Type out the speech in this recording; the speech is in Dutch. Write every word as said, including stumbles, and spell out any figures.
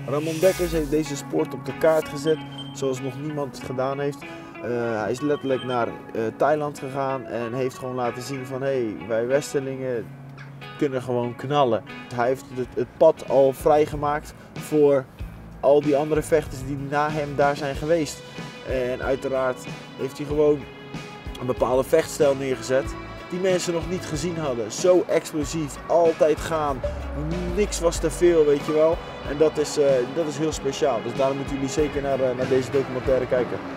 Ramon Dekkers heeft deze sport op de kaart gezet zoals nog niemand het gedaan heeft. Uh, hij is letterlijk naar uh, Thailand gegaan en heeft gewoon laten zien van hé, hey, wij Westerlingen kunnen gewoon knallen. Hij heeft het, het pad al vrijgemaakt voor al die andere vechters die na hem daar zijn geweest. En uiteraard heeft hij gewoon een bepaalde vechtstijl neergezet die mensen nog niet gezien hadden. Zo explosief, altijd gaan, niks was te veel, weet je wel. En dat is, uh, dat is heel speciaal. Dus daarom moeten jullie zeker naar, uh, naar deze documentaire kijken.